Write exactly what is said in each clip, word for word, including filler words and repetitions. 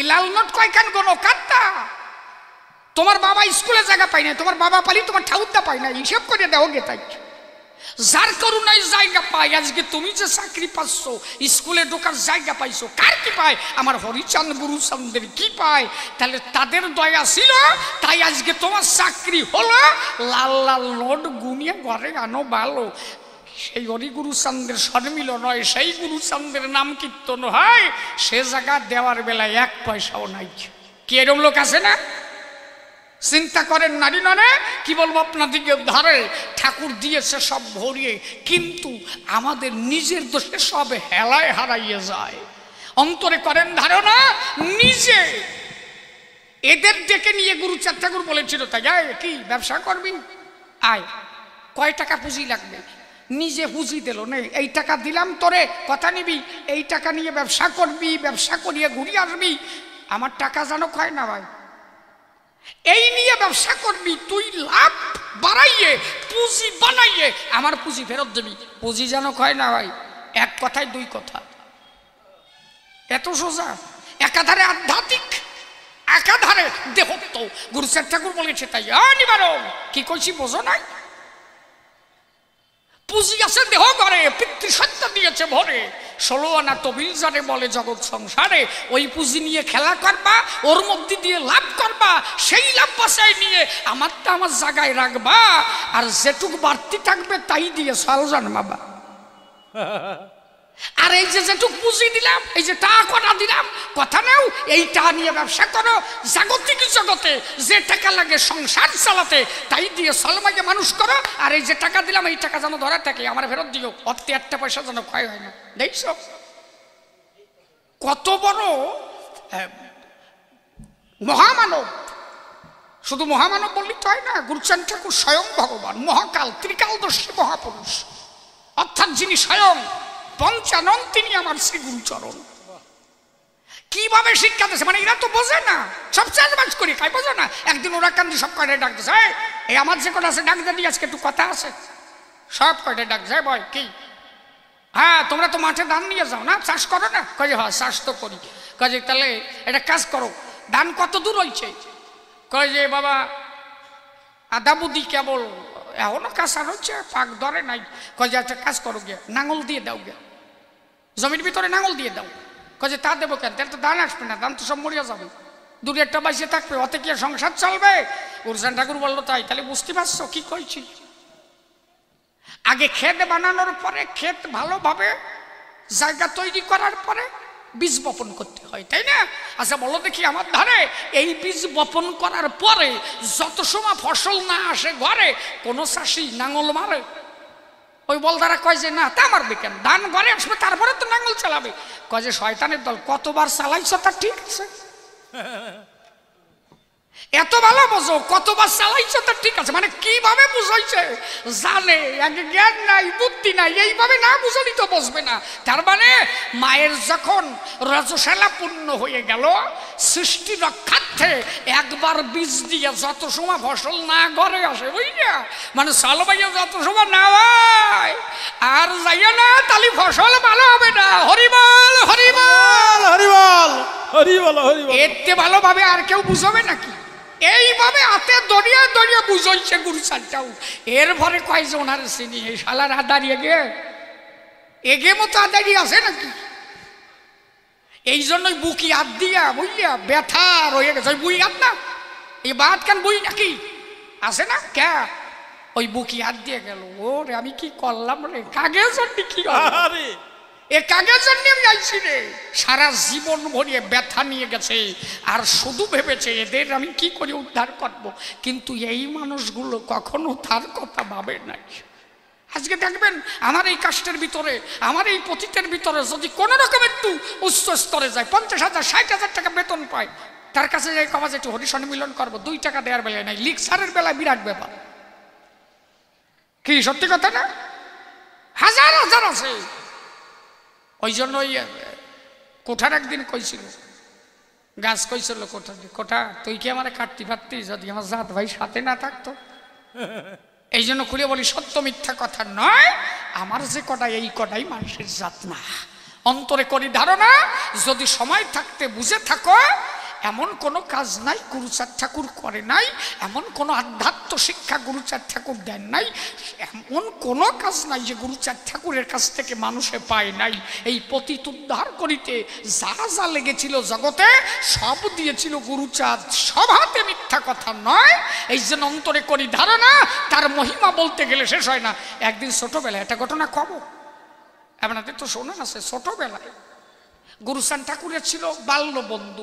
লাল note কয়খান গোনো কাটতা তোমার বাবা স্কুলে জায়গা পাই না তোমার বাবা পালি তোমার ঠাউরটা পাই না হিসেব করে দাও গে তাই যার করুণায় জায়গা পাই আজকে তুমি যে চাকরি পাচ্ছ স্কুলে ঢোকার জায়গা পাইছো কার কি পায় আমার হরিচাঁদ গুরুচাঁদের কি পায় তাহলে তাদের দয়া ছিল তাই আজকে তোমার চাকরি হলো লাল লাল নোট গুনিয়ে ঘরে আনো ভালো সেই হরি গুরুচাঁদের শর্মিল নয় সেই গুরুচাঁদের নাম কীর্তন হয় সে জায়গা দেওয়ার বেলায় এক পয়সাও নাই কি এরকম লোক আছে না চিন্তা করেন নারী নরে কি বলবো আপনাদিকে ধারে ঠাকুর দিয়েছে সব ভরিয়ে কিন্তু আমাদের নিজের দোষে সব হেলায় হারাইয়ে যায় অন্তরে করেন ধারণা নিজে এদের ডেকে নিয়ে গুরুচাঁদ ঠাকুর বলেছিল তাই আয় কি ব্যবসা করবি আয় কয় টাকা পুঁজি লাগবে নিজে পুঁজি দিল নে এই টাকা দিলাম তোরে কথা নিবি এই টাকা নিয়ে ব্যবসা করবি ব্যবসা করিয়ে ঘুরিয়ে আসবি আমার টাকা যেন কয় না ভাই এই নিয়ে ব্যবসা করবি তুই লাভ বাড়াইয়ে পুঁজি বানাইয়ে আমার পুঁজি ফেরত দিবি পুঁজি যেন কয় না ভাই এক কথায় দুই কথা এত সোজা একাধারে আধ্যাত্মিক একাধারে দেহত্ব গুরুচাঁদ ঠাকুর বলেছে তাই নিবারণ কি কইছি বোঝো নাই পুঁজি আছে দেহ ঘরে পিতৃসত্তা দিয়েছে ভরে ষোলো আনা তবিল জানে বলে জগৎ সংসারে ওই পুঁজি নিয়ে খেলা করবা ওর মধ্যে দিয়ে লাভ করবা সেই লাভ বাসায় নিয়ে আমারটা আমার জায়গায় রাখবা আর যেটুকু বাড়তি থাকবে তাই দিয়ে সাল জানবাবা আর এই যে যেটুকু পুঁজি দিলাম এই যে টাকা কটা দিলাম কথা নেও এই টাকা নিয়ে ব্যবসা করো জাগতিক জগতে যে টাকা লাগে সংসার চালাতে তাই দিয়ে সলমাকে মানুষ করো আর এই যে টাকা দিলাম এই টাকা যেন ধরা থাকে আমার ফেরত দিও অর্থে একটা পয়সা যেন ক্ষয় হয় না দেখছো কত বড় মহামানব শুধু মহামানব বললি তো হয় না গুরুচাঁদ ঠাকুর স্বয়ং ভগবান মহাকাল ত্রিকালদর্শী মহাপুরুষ অর্থাৎ যিনি স্বয়ং পঞ্চানন তিনি আমার শ্রী গুরুচরণ কিভাবে শিক্ষা দিয়েছে মানে এরা তো বোঝে না সব চাষবাস করি খাই বোঝে না একদিন ওরা কান্দি সব কয়টায় ডাক দিছে এই আমার যে কটা আছে ডাক দিয়ে আজকে একটু কথা আছে সব কয়টায় ডাক যায় বয় কি হ্যাঁ তোমরা তো মাঠে ধান নিয়ে যাও না চাষ করো না কাজে হয় চাষ তো করি কাজে তাহলে এটা কাজ করো ধান কত দূর হয়েছে কয় যে বাবা আধা বুদ্ধি কেবল এখনো কাঁচা হচ্ছে পাক ধরে নাই কয় যে একটা কাজ করো গিয়া নাঙল দিয়ে দাও গিয়া জমির ভিতরে নাঙল দিয়ে দাও কয় যে তা দেবো কেন তাহলে তো ধান আসবে না ধান তো সব মরিয়া যাবে দূরে একটা বাইসে থাকবে অতে কি সংসার চলবে গুরুচাঁদ ঠাকুর বললো তাই তাহলে বুঝতে পারছো কি কইছি আগে ক্ষেত বানানোর পরে ক্ষেত ভালোভাবে জায়গা তৈরি করার পরে বীজ বপন করতে হয় তাই না আচ্ছা বলো দেখি আমার ধারে এই বীজ বপন করার পরে যত সময় ফসল না আসে ঘরে কোনো চাষি নাঙল মারে ওই বলদারা কয় যে না তা মারবে কেন ধান ঘরে আসবে তারপরে তো নাঙল চালাবে কয় যে শয়তানের দল কতবার চালাইছ তা ঠিক আছে এত ভালো বোঝো কতবার চালাইছো তো ঠিক আছে মানে কিভাবে বুঝাইছে জানে জ্ঞান নাই বুদ্ধি নাই এইভাবে না বুঝলি তো বসবে না তার মানে মায়ের যখন রজশালা পূর্ণ হয়ে গেল সৃষ্টি রক্ষার্থে একবার বীজ দিয়ে যত সময় ফসল না ঘরে আসে বুঝলা মানে সালবাইয়া যত সময় না হয় আর যাইয়া না তাহলে ফসল ভালো হবে না হরিবল হরিবল হরিবল হরিবল হরিবল এতে ভালোভাবে আর কেউ বুঝবে নাকি এইভাবে হাতে দড়িয়ে দড়িয়ে বুঝাইছে গুরুচাঁদটাও এর ভরে কয়েছে ওনার চিনি এই শালার আদারি এগে এগে মতো আদারি আছে নাকি এই জন্যই বুকি হাত দিয়া বুঝলিয়া ব্যথা রয়ে গেছে ওই বুই হাত না এই বাদ কান বুই নাকি আছে না কে ওই বুকি হাত দিয়ে গেল ও রে আমি কি করলাম রে কাগের জন্য কি এ কাগের জন্য আমি আইছি রে সারা জীবন ভরিয়ে ব্যথা নিয়ে গেছে আর শুধু ভেবেছে এদের আমি কি করে উদ্ধার করব কিন্তু এই মানুষগুলো কখনো তার কথা ভাবে নাই আজকে দেখবেন আমার এই কাষ্টের ভিতরে আমার এই পতিতের ভিতরে যদি কোনো রকম একটু উচ্চ স্তরে যায় পঞ্চাশ হাজার ষাট হাজার টাকা বেতন পায় তার কাছে যাই কবা যে একটু হরিশন মিলন করবো দুই টাকা দেওয়ার বেলায় নাই লিকসারের বেলায় বিরাট ব্যাপার কি সত্যি কথা না হাজার হাজার আছে ওই জন্য ওই কোঠার একদিন কইছিল গাছ কইছিল কোঠা কোঠা তুই কি আমার কাটতে পারতি যদি আমার জাত ভাই সাথে না থাকতো এই জন্য খুলে বলি সত্য মিথ্যা কথা নয় আমার যে কটা এই কটাই মানুষের জাত না অন্তরে করি ধারণা যদি সময় থাকতে বুঝে থাকো এমন কোনো কাজ নাই গুরুচাঁদ ঠাকুর করে নাই, এমন কোনো আধ্যাত্ম শিক্ষা গুরুচাঁদ ঠাকুর দেন নাই, এমন কোনো কাজ নাই যে গুরুচাঁদ ঠাকুরের কাছ থেকে মানুষে পায় নাই। এই পতিত উদ্ধার করিতে যা যা লেগেছিল জগতে সব দিয়েছিল গুরুচাঁদ, সব হাতে মিথ্যা কথা নয়। এই যে অন্তরে করি ধারণা, তার মহিমা বলতে গেলে শেষ হয় না। একদিন ছোটবেলায় একটা ঘটনা কব, আপনাদের তো শোনেন আছে। ছোটবেলায় গুরুচাঁদ ঠাকুরের ছিল বাল্য বন্ধু।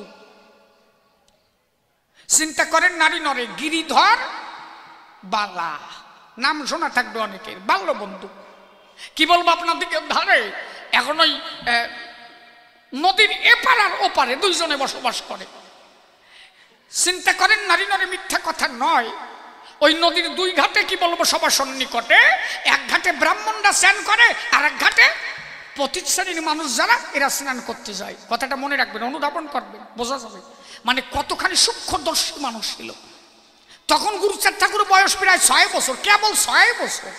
চিন্তা করেন, নারী নরে গিরিধর বালা নাম শোনা থাকবে অনেকের, বাল্য বন্ধু। কি বলবো আপনাদেরকে, ধারে এখন ওই নদীর এপার আর ওপারে দুইজনে বসবাস করে। চিন্তা করেন, নারী নরে মিথ্যা কথা নয়। ওই নদীর দুই ঘাটে কি বলবো সবার সন্নিকটে, এক ঘাটে ব্রাহ্মণরা স্নান করে, আর এক ঘাটে পতিত শ্রেণীর মানুষ যারা এরা স্নান করতে যায়। কথাটা মনে রাখবেন, অনুধাবন করবেন, বোঝা যাবে মানে কতখানি সূক্ষ্মদর্শী মানুষ ছিল। তখন গুরুচাঁদ ঠাকুর বয়স প্রায় ছয় বছর, কেবল ছয় বছর।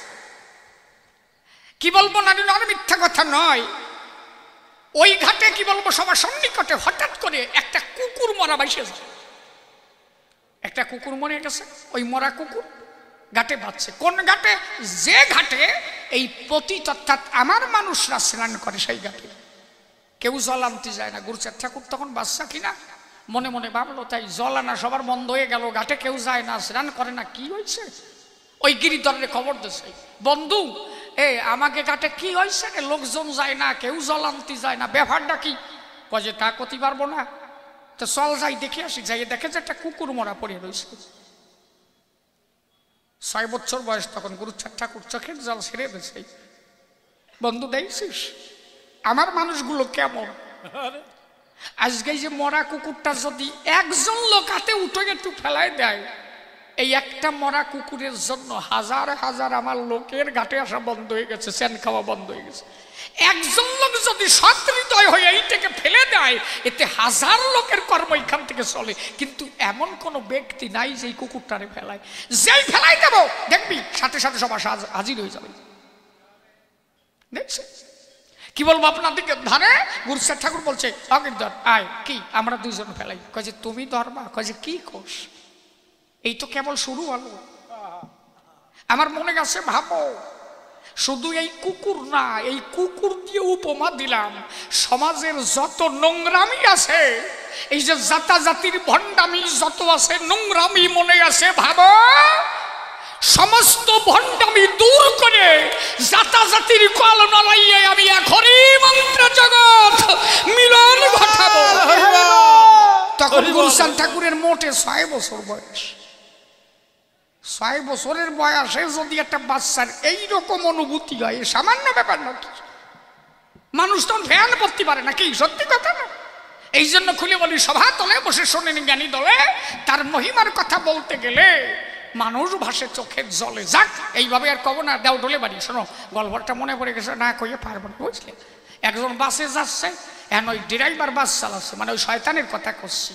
কি বলবো, নারী নর মিথ্যা কথা নয়। ওই ঘাটে কি বলবো সবার সন্নিকটে হঠাৎ করে একটা কুকুর মরা বাইসে যায়। একটা কুকুর মরে গেছে, ওই মরা কুকুর ঘাটে বাঁচছে। কোন ঘাটে? যে ঘাটে এই পতিত অর্থাৎ আমার মানুষরা স্নান করে সেই ঘাটে। কেউ জল আনতে যায় না। গুরুচাঁদ ঠাকুর তখন বাচ্চা কিনা মনে মনে ভাবলো, তাই জল আনা সবার বন্ধ হয়ে গেল, ঘাটে কেউ যায় না, স্নান করে না, কি হয়েছে? ওই গিরিধরের খবর দিছে, বন্ধু এ আমাকে ঘাটে কি হয়েছে, লোকজন যায় না, কেউ জল আনতে যায় না, ব্যাপারটা কি? কয়ে তা করতে পারবো না, তো চল যাই দেখে আসি। যাই দেখে যে একটা কুকুর মরা পড়ে রয়েছে। ছয় বছর বয়স তখন গুরুচাঁদ ঠাকুর চোখের জল ছেড়ে দিয়েছে। বন্ধু দেখছিস আমার মানুষগুলো কেমন? আজকে যে মরা কুকুরটা যদি একজন লোক হাতে উঠে একটু ফেলায় দেয়, এই একটা মরা কুকুরের জন্য হাজার হাজার আমার লোকের ঘাটে আসা বন্ধ হয়ে গেছে, স্যান খাওয়া বন্ধ হয়ে গেছে। একজন লোক যদি সৎ হৃদয় হয়ে এইটাকে ফেলে দেয়, এতে হাজার লোকের কর্ম এখান থেকে চলে। কিন্তু এমন কোন ব্যক্তি নাই যে কুকুরটারে ফেলায়। যেই ফেলাই দেব দেখবি সাথে সাথে সব আসা হাজির হয়ে যাবে। দেখছে কি বলবো আপনাদেরকে, ধারে গুরুচাঁদ ঠাকুর বলছে অগিরধর আয়, কি আমরা দুইজন ফেলাই? কয়ে তুমি ধরবা? কয়ে কি কোষ, এই তো কেবল শুরু হলো। আমার মনে গেছে ভাবো, শুধু এই কুকুর না, এই কুকুর দিয়ে উপমা দিলাম সমাজের যত নোংরামি আছে, এই যে জাতা জাতির ভণ্ডামি যত আছে, নোংরামি মনে আছে, ভাবো সমস্ত ভণ্ডামি দূর করে জাতা জাতির কল নড়াইয়ে আমি এখনই মন্ত্র জগৎ মিলন ঘটাবো। তখন গুরুচাঁদ ঠাকুরের মোটে ছয় বছর বয়স। ছয় বছরের বয়সে যদি একটা বাচ্চার এইরকম অনুভূতি হয়, সামান্য ব্যাপার নাকি? মানুষ তখন ফ্যান পড়তে পারে নাকি? সত্যি কথা না? এই জন্য খুলে বলি, সভা তলে বসে শোনেন জ্ঞানী দলে, তার মহিমার কথা বলতে গেলে মানুষ ভাসে চোখের জলে। যাক, এইভাবে আর কব না, দেও ডলে বাড়ি। শোনো, গল্পটা মনে পড়ে গেছে, না কইয়ে পারবো না, বুঝলে? একজন বাসে যাচ্ছে, এখন ওই ড্রাইভার বাস চালাচ্ছে, মানে ওই শয়তানের কথা করছি।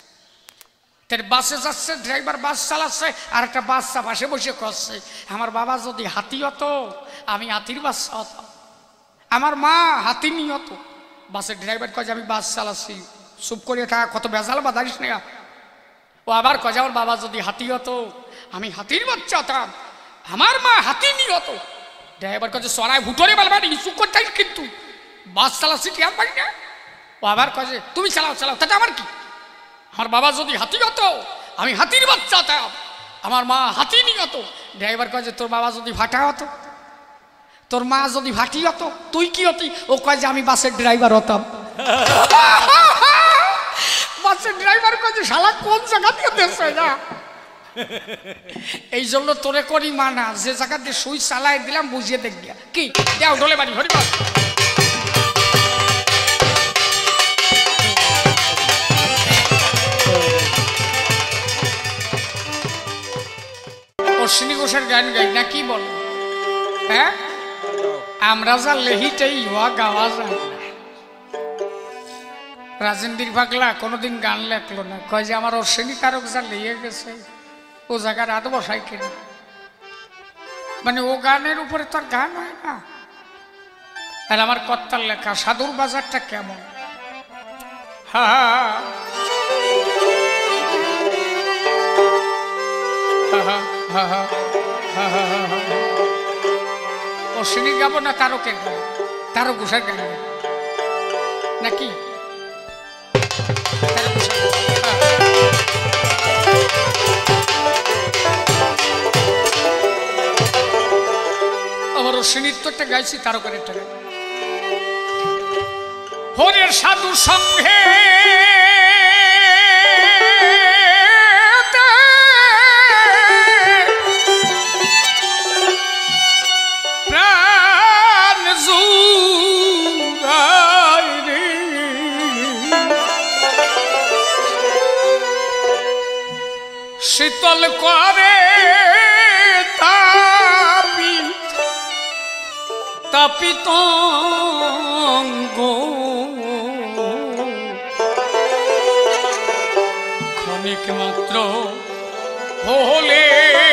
বাসে যাচ্ছে, ড্রাইভার বাস চালাচ্ছে, আর একটা বাচ্চা পাশে বসে করছে, আমার বাবা যদি হাতি হতো আমি হাতির বাচ্চা হতাম, আমার মা হাতি নিয়ে হতো। বাসের ড্রাইভার কয়ে আমি বাস চালাচ্ছি, চুপ করে থাকা, কত বেজাল বাদারিস না। ও আবার কয়ে আমার বাবা যদি হাতি হতো আমি হাতির বাচ্চা হতাম, আমার মা হাতি নিয়ে হতো। ড্রাইভার কয়ে সরাই ভুটোরে বেলবাড়ি, চুপ করতে কিন্তু বাস চালাচ্ছি ঠিক পারি না। ও আবার কয়ে তুমি চালাও চালাও, তাতে আমার কি? আমার বাবা যদি হাতি হতো আমি হাতির বাচ্চা হতাম, আমার মা হাতি নিয়ে হতো। ড্রাইভার কয়ে তোর বাবা যদি ভাটা হতো, তোর মা যদি ভাটি হতো, তুই কি হতি? ও কয়ে যে আমি বাসের ড্রাইভার হতাম। বাসের ড্রাইভার কয়ে যে শালা কোন জায়গা দিয়ে দেখছে না। এই জন্য তোরে করি মানা, যে জায়গা দিয়ে সুই চালাই দিলাম বুঝিয়ে দেখ গিয়া কি দেও ডলে বাড়ি হরিবার। অশ্বিনী ঘোষের গান গাই না, কি বল? হ্যাঁ, আমরা যা লেহিটাই হওয়া গাওয়া যায় না। রাজেন্দ্র পাগলা কোনোদিন গান লেখলো না, কয় যে আমার অশ্বিনী কারক যা লেগে গেছে ও জায়গার রাত বসাই কিনা, মানে ও গানের উপরে তো আর গান হয় না। আর আমার কর্তার লেখা সাধুর বাজারটা কেমন, হা অশ্বিনী গাবো না তারকের গাবো, তারক ঘোষার গান নাকি? আমার অশ্বিনীর তো একটা গাইছি, তারকের একটা গাই। হরের সাধু সঙ্গে প্রাণ জুড়াই রে, শীতল করে তাপিত তাপিত ক্ষণিক মাত্র হলে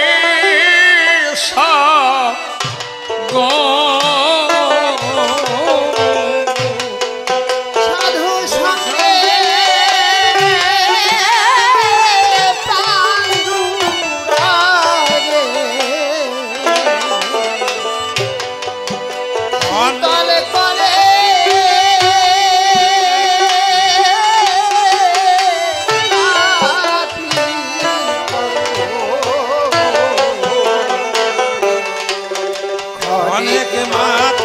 সাধু সঙ্গে প্রাণ জুড়ারে, শীতল করে অনেক মাত্র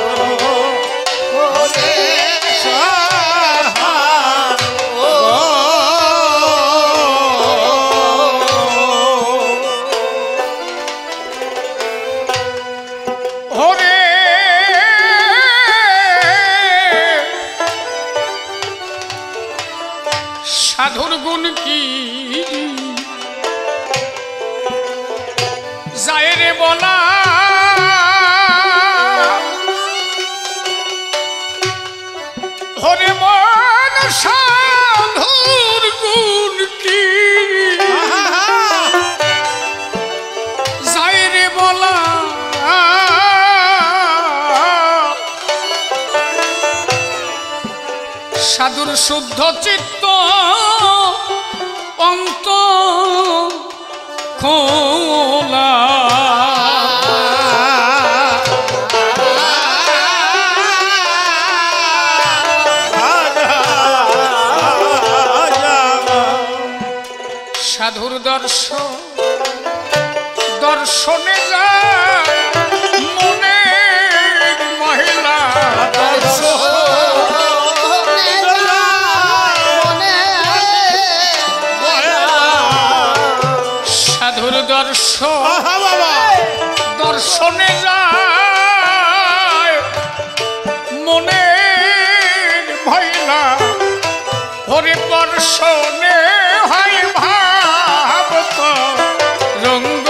হরে সাধুর গুণ কি যায় রে বলা, হরে মন সাধুর গুণ কি যায় রে বলা, সাধুর শুদ্ধ চিত্ত অন্ত খোলা, সাধুর দর্শন দর্শনে যায় মনে মহিলা, সাধুর দর্শন দর্শনে যায় মনে মহিলা, হরে দর্শনে হয় ভাব রঙ্গ,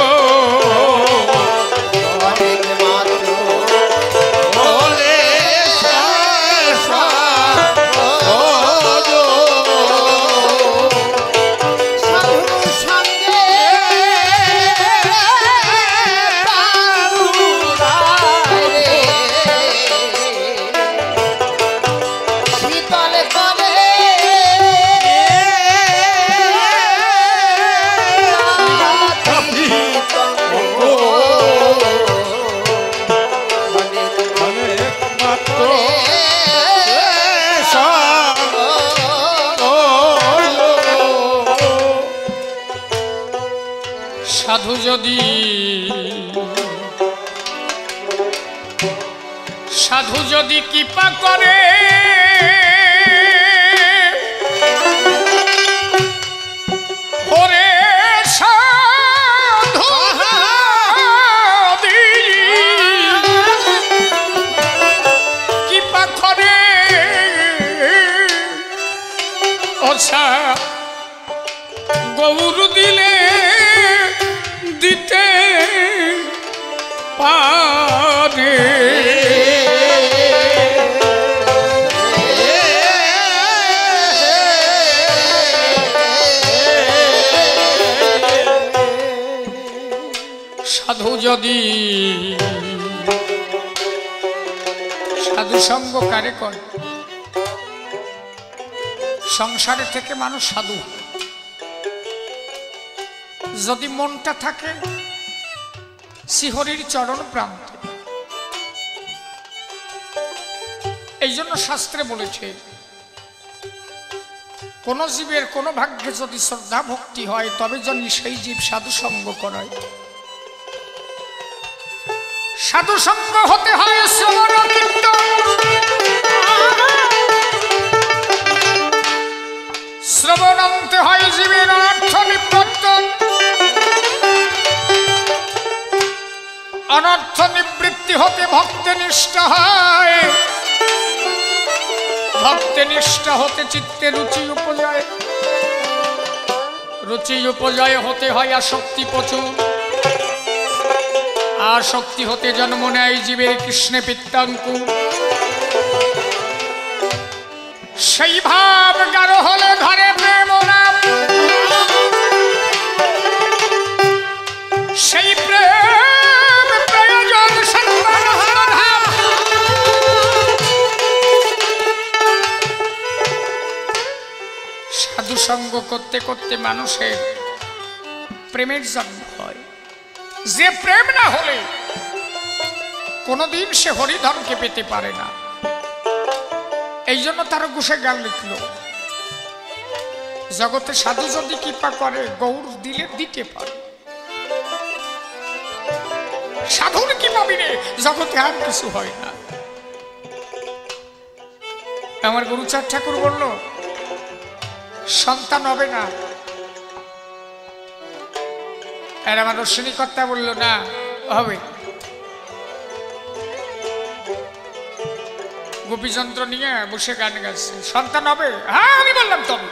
সাধু যদি সাধু যদি কৃপা করে ওরে সাধু যদি কৃপা করে ওসা গৌর দিলে দিতে পারে, সাধু যদি সাধু সঙ্গ কারে করে, সংসারে থেকে মানুষ সাধু যদি মনটা থাকে শ্রীহরির চরণ প্রান্তে। এই জন্য শাস্ত্রে বলেছে কোন জীবের কোন ভাগ্যে যদি শ্রদ্ধা ভক্তি হয় তবে জানি সেই জীব সাধু সঙ্গ করায়। সাধু সঙ্গ হতে হয় শ্রবণ কীর্তন, শ্রবণ আনতে হয় জীবের অনর্থ নিবৃত্তন, অনর্থ নিবৃত্তি হতে ভক্তে নিষ্ঠা হয়, ভক্তে নিষ্ঠা হতে চিত্তে রুচি উপজয়, রুচি উপজয় হতে হয় আসক্তি প্রচুর, আসক্তি হতে জন্ম নেয় জীবের কৃষ্ণে পিত্তাঙ্কুর। সেই ভাব গাঢ় হলে ধরে প্রেম নাম, সেই প্রেম প্রয়োজন সর্বানন্দ ধাম। সাধু সঙ্গ করতে করতে মানুষের প্রেমের জন্ম হয়। যে প্রেম না হলে কোনদিন সে হরিধনকে পেতে পারে না। এই জন্য তারা ঘুষে গান লিখল, জগতে সাধু যদি কৃপা করে গৌর দিলে দিতে পারে, সাধুর কৃপা বিনে জগতে আর কিছু হয় না। আমার গুরুচাঁদ ঠাকুর বলল সন্তান হবে না, আর আমার অশ্বিনী কর্তা বলল না হবে। গোপীযন্ত্র নিয়ে বসে গান গাচ্ছে, সন্তান হবে? হ্যাঁ আমি বললাম তবে।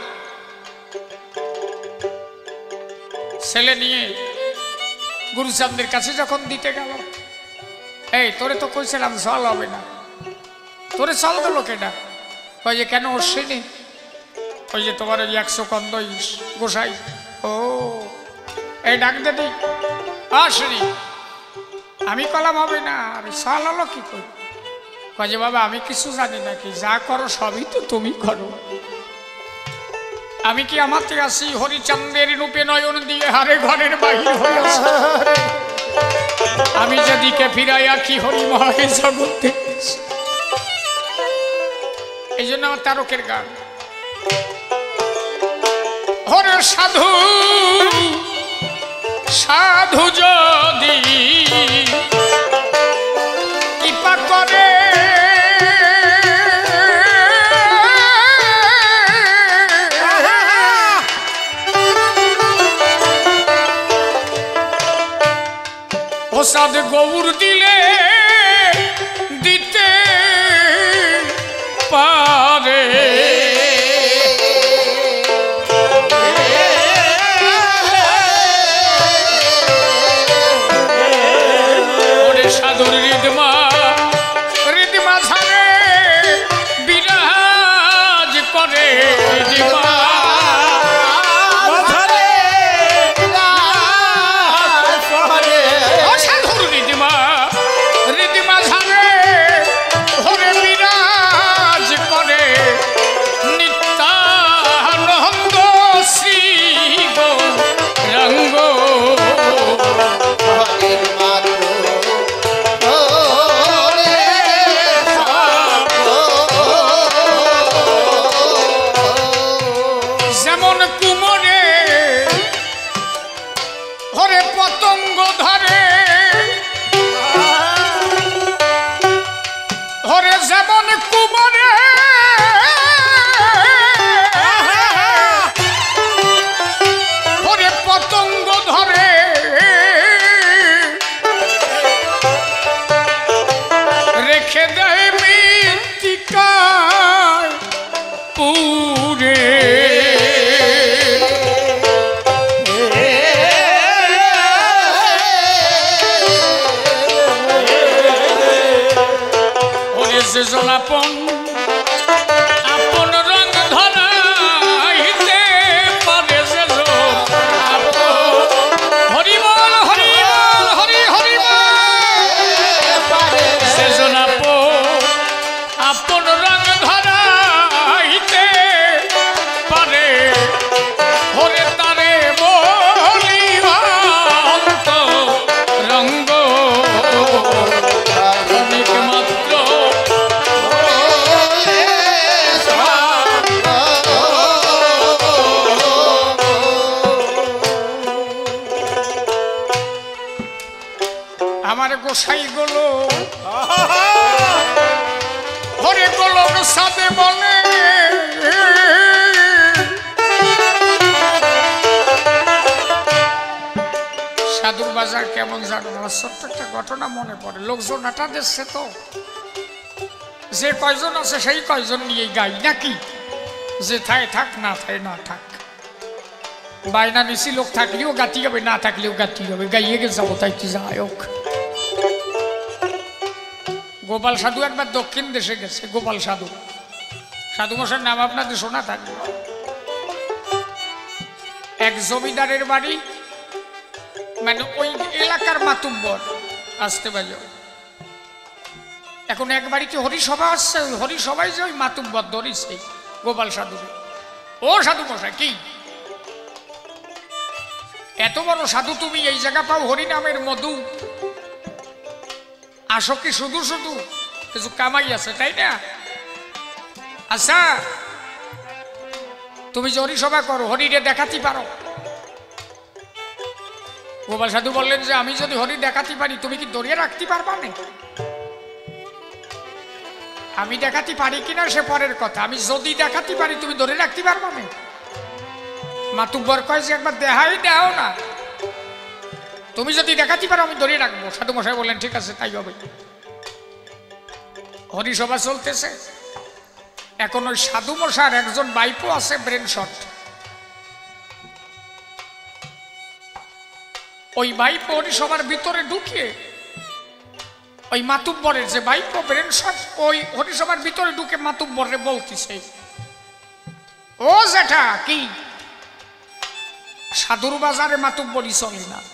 ছেলে নিয়ে গুরুচাঁদের কাছে যখন দিতে গেল, এই তোরে তো কইছিলাম জল হবে না, তোরে চল গেল কেনা? ওই যে কেন অশ্বিনী? ওই যে তোমার ওই একশো কন্দ গোসাই। ও এই ডাক দে দিই অশ্বিনী। আমি কলাম হবে না, আমি চল হলো কি করি? কাজে বাবা আমি কিছু জানি নাকি, যা করো সবই তো তুমি করো। আমি কি আমাতে আসি হরিচন্দ্রের রূপে নয়ন দিয়ে হারে ঘরের বাহির হয়ে আসি। আমি যেদিকে ফিরাই আঁকি হরি মহাকে জগতে। এই জন্য আমার তারকের গান, হরে সাধু সাধু যদি কৃপা করে প্রসাদ গৌর দিলে দিতে পারে। সাধুর রিদমা রিদমা ঝাড়ে বিরাজ করে, রিদমা সাধুর রিদমা রিদমা ঝাড়ে হরে বিরাজ করে। নিত্যানন্দ শ্রী গৌরাঙ্গ পতঙ্গ ধরে, হরে যেমন কুমরে হরে পতঙ্গ ধরে, রেখে দেয় মৃত্তিকায় পুরে। আপন আপন রঙ ধরাইতে পারে যে লোক। হরি বল হরি বল হরি হরি সেজন আপন আপন রঙ ধরাইতে পারে। হরে তারে বলিবা আমার গোসাই গুলো হরে গোলক সাথে বলে সাধুর বাজার কেমন জানো? আমার ছোট্ট একটা ঘটনা মনে পড়ে। লোকজন আটা দিচ্ছে তো, যে কয়জন আছে সেই কয়জন নিয়ে গাই নাকি, যে থায় থাক না থায় না থাক। বাইনা নিশি লোক থাকলেও গাতি হবে, না থাকলেও গাতি হবে, গাইয়ে গে যাবো তাই কি যাই হোক। গোপাল সাধু একবার দক্ষিণ দেশে গেছে। গোপাল সাধু, সাধু মশার নাম আপনাদের শোনা থাকবে। এক জমিদারের বাড়ি, মানে ওই এলাকার মাতুব্বর আসতে বাজো। এখন এক বাড়িতে হরিসভা আসছে, ওই হরিসভায় যে ওই মাতুব্বর ধরিছে গোপাল সাধু। ও সাধু মশাই, কি এত বড় সাধু তুমি, এই জায়গা পাও হরিনামের মধু, আসো কি শুধু শুধু? কিছু কামাই আছে তাই না? আচ্ছা তুমি যে হরিসভা করো, হরিরে দেখাতে পারো? গোপাল সাধু বললেন যে আমি যদি হরি দেখাতে পারি তুমি কি ধরিয়ে রাখতে পারবা না? আমি দেখাতে পারি কিনা সে পরের কথা, আমি যদি দেখাতে পারি তুমি ধরে রাখতে পারবা না? মাতুব্বর কয় যে একবার দেখাই দাও না, তুমি যদি দেখাতে পারো আমি ধরে রাখবো। সাধু মশাই বললেন ঠিক আছে তাই হবে। হরিসভা চলতেছে। এখন ওই সাধু মশার একজন বাইপো আছে ব্রেন শট। ওই বাইপো হরিসভার ভিতরে ঢুকিয়ে ওই মাতুব্বরের যে বাইপো ব্রেন শট, ওই হরিসভার ভিতরে ঢুকে মাতুব্বরে বলতেছে, ও জেঠা কি সাধুর বাজারে মাতুব্বরি চলে না?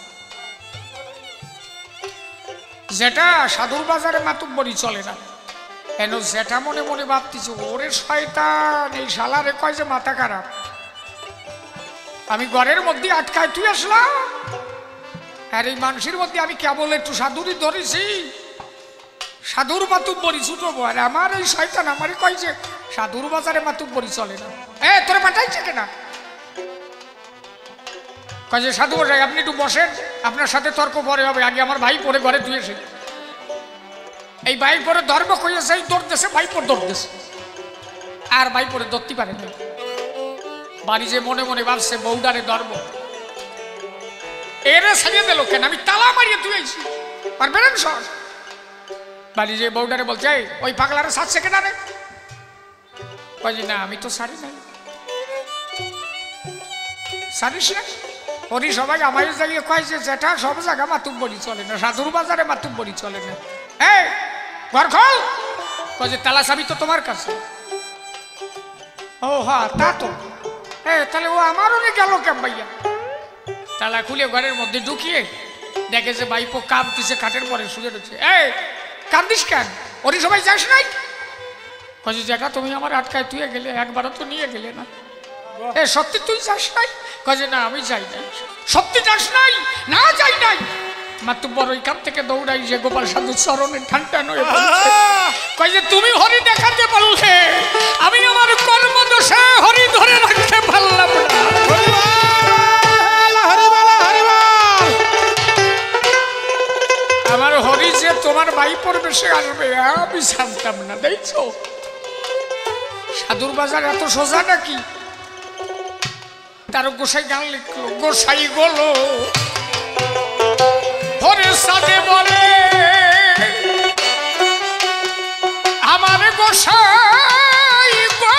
যেটা সাধুর বাজারে মাতুব্বরি চলে না কেন? যেটা মনে মনে ভাবতেছে, ওরে শয়তান, এই শালারে কয় যে মাথা খারাপ, আমি ঘরের মধ্যে আটকায় তুই আসলাম, আর এই মানুষের মধ্যে আমি কেবল একটু সাধুরই ধরেছি, সাধুর মাতুব্বরি ছুটবো, আর আমার এই শয়তান আমারই কয় যে সাধুর বাজারে মাতুব্বরি চলে না। এ তোরে পাঠাইছে কেনা? কয় যে সাধু বসাই আপনি একটু বসেন, আপনার সাথে তর্ক পরে হবে, আগে আমার ভাই পরে ঘরে ধুয়েছে। এই ভাই পরে ধর্ম কইয়েছে, এই দৌড়তেছে, ভাই পরে দৌড়তেছে, আর ভাই পরে ধরতে পারে না। বাড়ি যে মনে মনে ভাবছে বউডারে ধর্ম, এরে সারিয়ে দিল কেন? আমি তালা মারিয়ে ধুয়েছি, পারবে না সর। বাড়ি যে বউডারে বলছে, ওই পাগলারে সাজছে কেনা রে? কয় যে না আমি তো সারি নাই। সারিস না? হরি সবাই আমার জায়গায় কয় যে যেটা সব জায়গা মাতুব্বরি চলে না, সাধুর বাজারে মাতুব্বরি চলে না। এই ঘর খোল। কয় যে তালা চাবি তো তোমার কাছে। ও হ্যাঁ তা তো, এ তাহলে ও আমারও গেল কেম ভাইয়া? তালা খুলে ঘরের মধ্যে ঢুকিয়ে দেখে যে বাইপো কাঁদতেছে, খাটের পরে শুয়ে রয়েছে। এই কান্দিস কেন? হরি সবাই যাস নাই? কয় যে যেটা তুমি আমার আটকায় তুই গেলে, একবারও তো নিয়ে গেলে না। এ সত্যি তুই যাস নাই? কয় যে না আমি যাই নাই। সত্যি যাস নাই? না যাই নাই। মাতুব্বর ওইখান থেকে দৌড়াই যে গোপাল সাধু চরণে ঠান টান হয়ে পড়ছে। কয় যে তুমি হরি দেখাতে পারলে, আমি আমার কর্মদোষে হরি ধরে রাখতে পারলাম না। আমার হরি যে তোমার ভাই পরিবেশে আসবে আমি জানতাম না। দেখছো সাধুর বাজার এত সোজা নাকি? তার গোসাই গান লিখলো, গোসাই গোলো হরে সাথে বলে আমার গোসাই গো,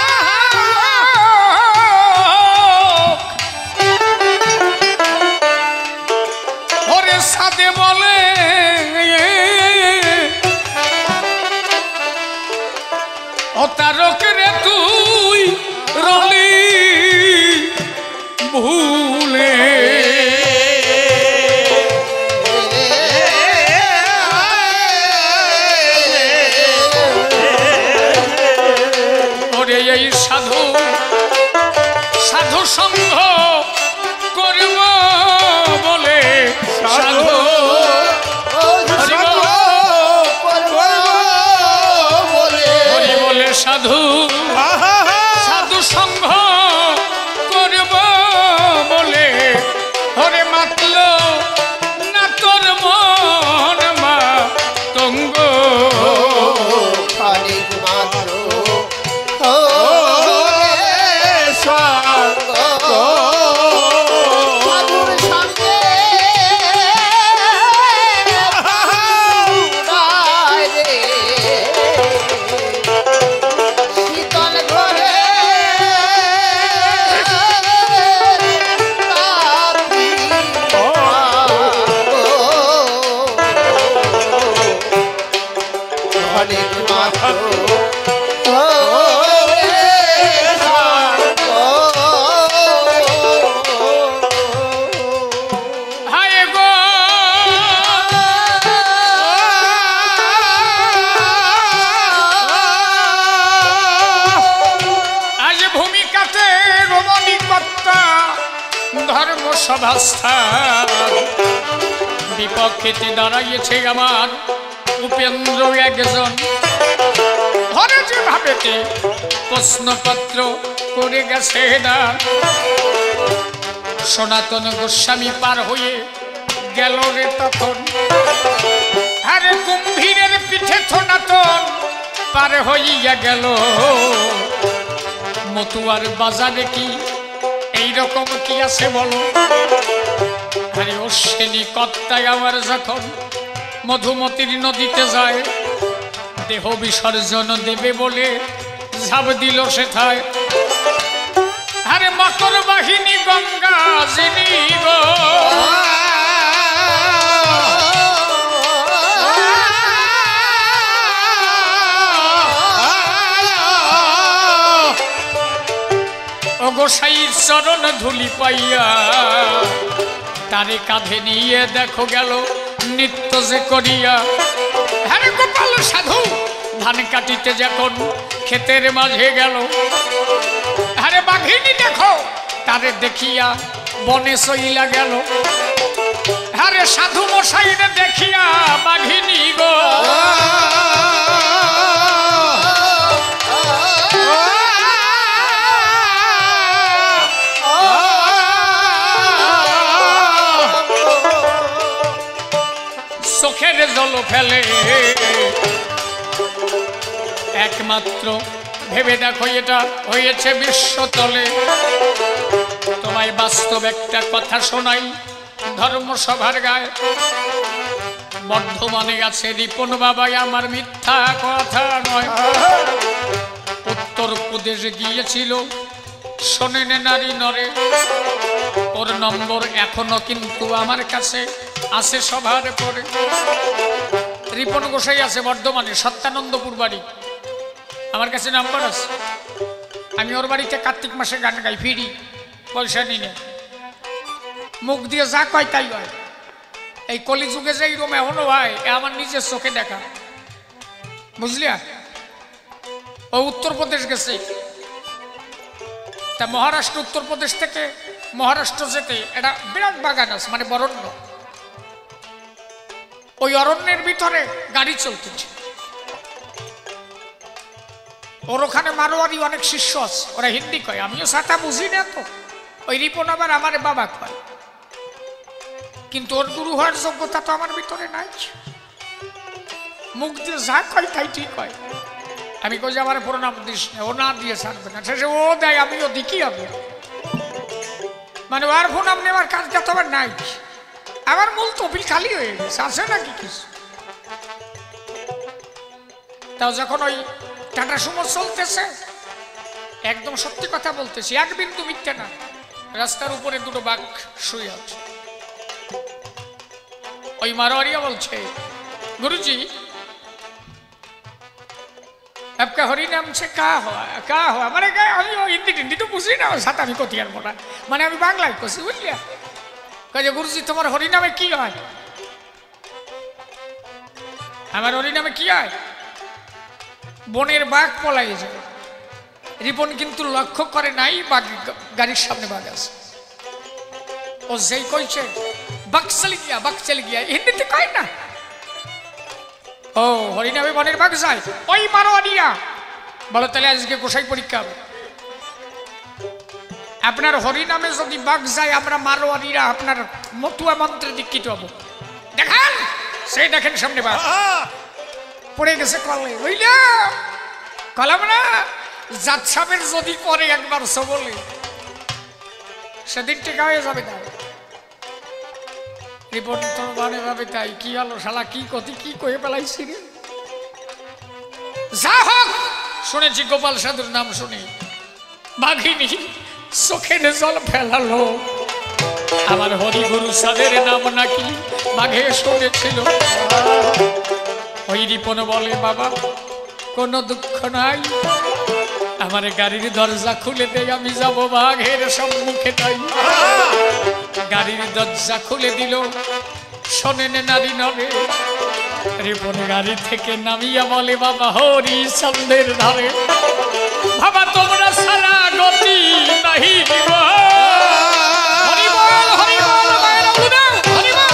হরে সাথে বলে ও তারক রে তুই রলি ভুলে, ওরে এই সাধু সাধু সঙ্গ করব বলে, সাধু হরি বলে সাধু হায় গো আজ ভূমিকাতে রমণীকর্তা ধর্ম সভাস্থান বিপক্ষেতে দাঁড়াইয়েছে আমার উপেন্দ্র একজন হরে যে ভাবেতে প্রশ্নপত্র করে গেছে না সনাতন গোস্বামী পার হয়ে গেল রে তখন আরে কুম্ভীরের পিঠে সনাতন পার হইয়া গেল মতুয়ার বাজারে কি এইরকম কি আছে বলো আরে অশ্বিনী কর্তায় আমার যখন মধুমতির নদীতে যায় দেহ বিসর্জন দেবে বলে ঝাঁপ দিল সেথায় আরে মকর বাহিনী গঙ্গা যিনি গো ও গোসাইর চরণ ধুলি পাইয়া তারে কাঁধে নিয়ে দেখো গেল নিত্য যে করিয়া হ্যাঁ গোপাল সাধু ধান কাটিতে যখন ক্ষেতের মাঝে গেল আরে বাঘিনী দেখো তারে দেখিয়া বনে সইলা গেল আরে সাধু মশাইরে দেখিয়া বাঘিনী গো চোখের জল ফেলে একমাত্র ভেবে দেখো এটা হয়েছে বিশ্বতলে তোমায় বাস্তব একটা কথা শোনাই ধর্মসভার গায়ে বর্ধমানে আছে রিপন বাবাই আমার মিথ্যা কথা নয় উত্তর প্রদেশে গিয়েছিল শোনেন নারী নরে ওর নম্বর এখনো কিন্তু আমার কাছে আছে সভার পরে রিপন গোসাই আছে বর্ধমানে সত্যানন্দপুর বাড়ি আমার কাছে নাম্বার আছে আমি ওর বাড়িতে কার্তিক মাসে গান গাই ফিরি পয়সা নিয়ে মুখ দিয়ে যা কয় তাই হয় এই কলিযুগে যে এরকম এখনো হয় এ আমার নিজের চোখে দেখা বুঝলিয়া ও উত্তরপ্রদেশ গেছে তা মহারাষ্ট্র উত্তরপ্রদেশ থেকে মহারাষ্ট্র যেতে এটা বিরাট বাগান আছে মানে বরণ্য ওই অরণ্যের ভিতরে গাড়ি চলতেছে ওর ওখানে মারোয়ারি অনেক শিষ্য আছে ওরা হিন্দি কয় আমিও সাথা বুঝি না তো ওই রিপন আবার আমার বাবা কয় কিন্তু ওর গুরু হওয়ার যোগ্যতা তো আমার ভিতরে নাই মুখ দিয়ে যা কয় তাই ঠিক হয় আমি কই যে আমার প্রণাম দিস না ও না দিয়ে ছাড়বে না শেষে ও দেয় আমিও দিকি আমি মানে ওর প্রণাম নেওয়ার কাজটা তো আমার নাই আমার মূল তফিল খালি হয়ে গেছে আছে নাকি কিছু তাও যখন ওই টাটা সুমো চলতেছে একদম সত্যি কথা বলতেছি এক বিন্দু মিথ্যে না রাস্তার উপরে দুটো বাঘ শুয়ে আছে ওই মারোয়ারিয়া বলছে গুরুজি आपका हरि नाम से का हुआ का हुआ মানে আমি হিন্দি টিন্দি তো বুঝি না সাথে আমি কতিয়ার মোটা মানে আমি বাংলায় কছি বুঝলিয়া কাজে গুরুজি তোমার হরি নামে কি হয় আমার হরি নামে কি হয় বনের বাঘ পলাই যাবে রিপন কিন্তু লক্ষ্য করে নাই বাঘ গাড়ির সামনে বাঘ আছে ও যেই কইছে বাঘ চলে গিয়া বাঘ চলে গিয়া হিন্দিতে কয় না ও হরিনামে বনের বাঘ যায় ওই মারোয়ারিয়া বলো তাহলে আজকে গোসাই পরীক্ষা হবে আপনার হরিনামে যদি বাঘ যায় আমরা মারোয়ারিরা আপনার মতুয়া মন্ত্রে দীক্ষিত হব দেখেন সেই দেখেন সামনে বাঘ পড়ে গেছে কলে বুঝলা কলাম না জাত সাহেবের যদি করে একবার সবলে সেদিন টেকা হয়ে যাবে না রিপোর্ট তো মানে ভাবে তাই কি হলো শালা কি কতি কি কয়ে পেলাইছি রে যা হোক শুনেছি গোপাল সাধুর নাম শুনি বাঘিনী চোখে জল ফেলালো আমার হরিগুরু সাধের নাম নাকি বাঘে শুনেছিল ওই রিপন বলে বাবা কোনো দুঃখ নাই, আমার গাড়ির দরজা খুলে দেয়, আমি যাব বাঘের সম্মুখে তাই। গাড়ির দরজা খুলে দিল, শোনেন নারী নরে, রিপন গাড়ি থেকে নামিয়া বলে বাবা হরি চন্দ্রের ধারে, বাবা তোমরা সারা গতি নাহি দিব। হরি বল হরি বল মায়ের উদা হরি বল।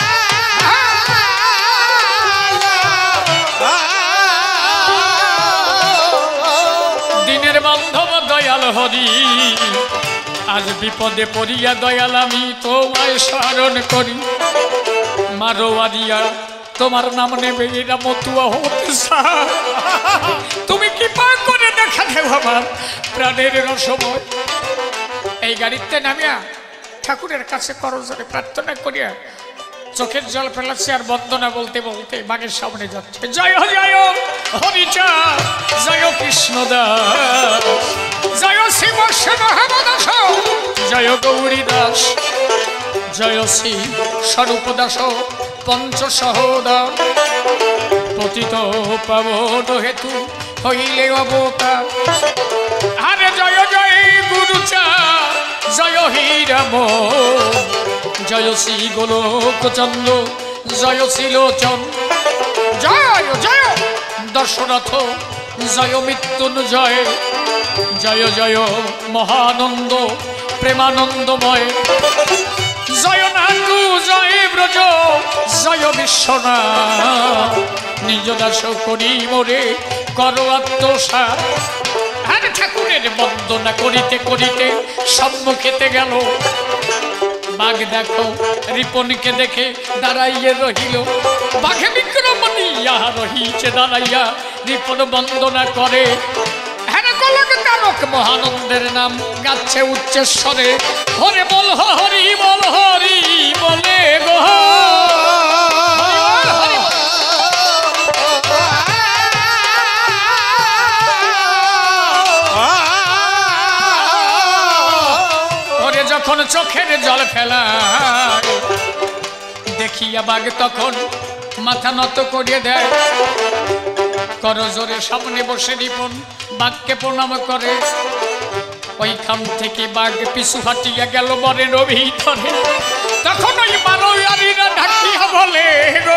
দিনের বান্ধব দয়াল হরি, আজ বিপদে পড়িয়া দয়াল আমি তোমায় স্মরণ করি। মারোয়ারিয়া তোমার নাম নেবে এরা মতুয়া হতে চায়, তুমি কি পা করে দেখা দেব আমার প্রাণের রসময়। এই গাড়িতে নামিয়া ঠাকুরের কাছে করজোরে প্রার্থনা করিয়া চোখের জল ফেলাচ্ছে আর বন্দনা বলতে বলতে বাঘের সামনে যাচ্ছে। জয় জয় হরিচা, জয় কৃষ্ণ দাস, জয় শিব মহাদাস, জয় গৌরী দাস, জয় শ্রী স্বরূপ দাস পঞ্চ সহোদর, পতিত পাবন হেতু হইলে অবতার। আরে জয় জয় গুরুচা, জয় হীরাম, জয় শ্রী গোলকচন্দ্র, জয় শ্রীলোচন, জয় জয় দশরথ, জয় মৃত্যুঞ্জয়, জয় জয় মহানন্দ প্রেমানন্দময়, জয় নাটু জয় ব্রজ, জয় বিশ্বনাথ, নিজ দাস করি মোরে কর আত্মসাৎ। আর ঠাকুরের বন্দনা করিতে করিতে সম্মুখেতে গেল। বাঘ দেখো রিপনকে দেখে দাঁড়াইয়ে রহিল, বাঘে বিক্রমণী ইহা রহিছে দাঁড়াইয়া, রিপন বন্দনা করে। মহানন্দের নাম গাচ্ছে উচ্চেশ্বরে, হরে বল হরি বল হরি বলে গো। ওরে যখন চোখের জল ফেলায় দেখিয়া বাঘ তখন মাথা নত করিয়ে দেয়। করজোরে সামনে বসে রিপন বাঘকে প্রণাম করে। ওইখান থেকে বাঘ পিছু হাটিয়া গেল বনের ভিতরে। তখন ওই মারোয়ারিরা ঢাকিয়া বলে গো,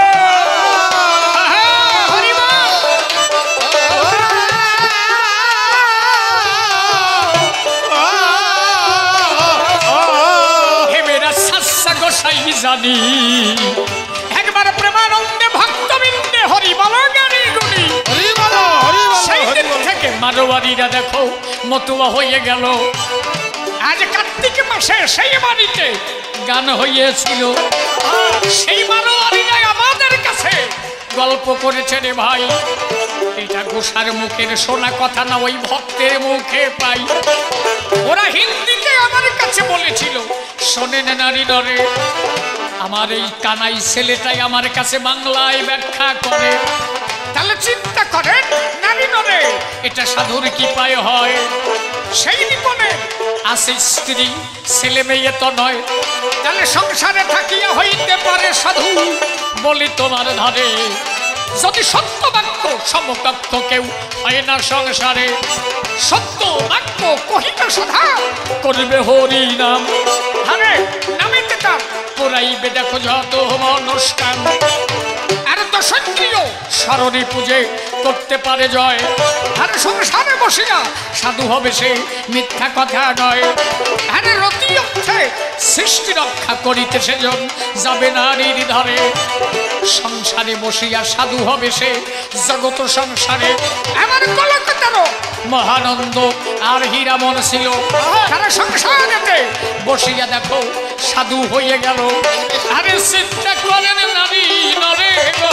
হে মেরা সাসা গোসাই জানি, একবার প্রেমানন্দে ভক্তবৃন্দে হরি বল গাড়ি গুনি। সেই দিন থেকে মারোয়ারিরা দেখো মতুয়া হয়ে গেল। আজ কার্তিক মাসে সেই বাড়িতে গান হইয়াছিল, সেই মারোয়ারিরা আমাদের কাছে গল্প করেছে রে ভাই। এটা গোসার মুখের শোনা কথা না, ওই ভক্তের মুখে পাই। ওরা হিন্দিতে আমার কাছে বলেছিল, শোনেন নারী নরে, আমার এই কানাই ছেলেটাই আমার কাছে বাংলায় ব্যাখ্যা করে। তাহলে চিন্তা করেন নারী নরে, এটা সাধুর কি পায় হয়। সেই নিপনে আছে স্ত্রী ছেলে মেয়ে তো নয়, তাহলে সংসারে থাকিয়া হইতে পারে সাধু বলি তোমার ধারে। যদি সত্য বাক্য সমকক্ষ কেউ হয় না সংসারে, সত্য বাক্য কহিতে সদা করবে হরি নাম। আরে নামেতে তার পুরাইবে দেখো যত অনুষ্ঠান। আর দশন্দ্রিয় স্মরণী পুজে করতে পারে জয়। আর সংসারে বসিয়া সাধু হবে সে মিথ্যা কথা নয়। আরে রতি অর্থে সৃষ্টি রক্ষা করিতে সেজন যাবে নারীর ধারে। সংসারে বসিয়া সাধু হবে সে জগত সংসারে। আমার কলকাতারও মহানন্দ আর হীরামন ছিল, তারা সংসারেতে বসিয়া দেখো সাধু হয়ে গেল। আরে চিন্তা করেন নারী নরে গো,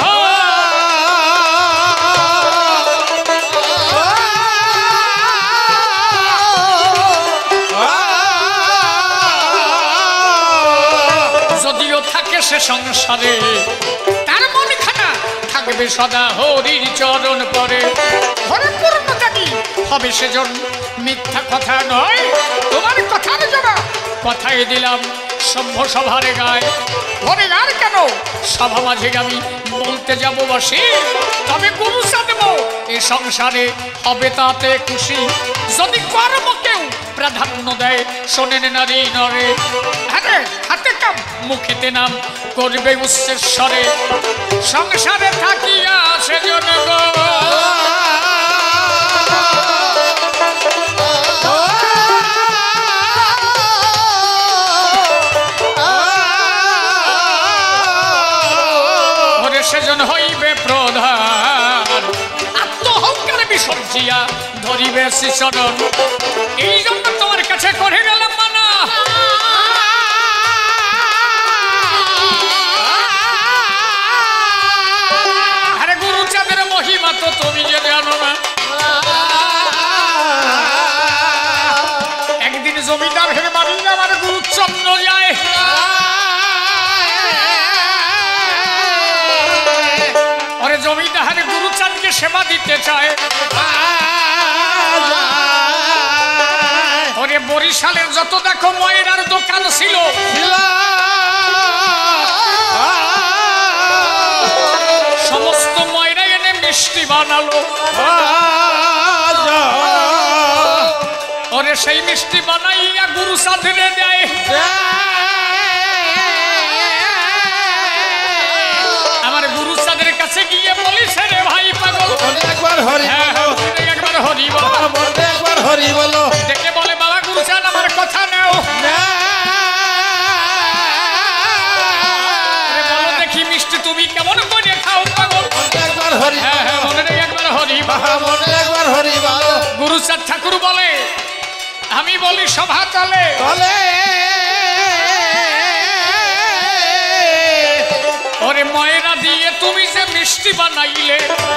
যদিও থাকে সে সংসারে, তার মন খানা থাকবে সদা হরির চরণ পরে। হরে পূর্ণতানি হবে সেজন মিথ্যা কথা নয়। তোমার কথার জবাব কথায় দিলাম সভ্য সভারে গায় ঘরে আর কেন সভা মাঝে আমি বলতে যাব বসে তবে গুরুসা দেব এই সংসারে হবে তাতে খুশি যদি কর্ম কেউ প্রাধান্য দেয় শোনেন নারী নরে আরে হাতে কাম মুখেতে নাম করবে উচ্চেশ্বরে সংসারে থাকিয়া সেজন গো সেজন হইবে প্রধান আত্মহংকারে বিসর্জিয়া ধরিবে শিশরণ এই জন্য তোমার কাছে করে গেলাম মানা আরে গুরুচাঁদের মহিমা তো তুমি যে জানো না একদিন জমিদার হেরে বাড়ি আমার গুরুচন্দ্র যায় জমিদার গুরুচাঁদকে সেবা দিতে চায় ওরে বরিশালের যত দেখো ময়রার দোকান ছিল সমস্ত ময়রা এনে মিষ্টি বানালো ওরে সেই মিষ্টি বানাইয়া গুরুচাঁদরে দেয় আমার গুরুচাঁদের কাছে গিয়ে বলিস রে ভাই পাগল একবার হরি একবার হরি বল একবার হরি বলো দেখে বলে বাবা গুরুচাঁদ আমার কথা নেও বলো দেখি মিষ্টি তুমি কেমন করে খাও পাগল একবার হরি হ্যাঁ হ্যাঁ মনে নেই একবার হরি একবার হরি বলো গুরুচাঁদ ঠাকুর বলে আমি বলি সভা চলে চলে ওরে ময়রা দিয়ে তুমি যে মিষ্টি বানাইলে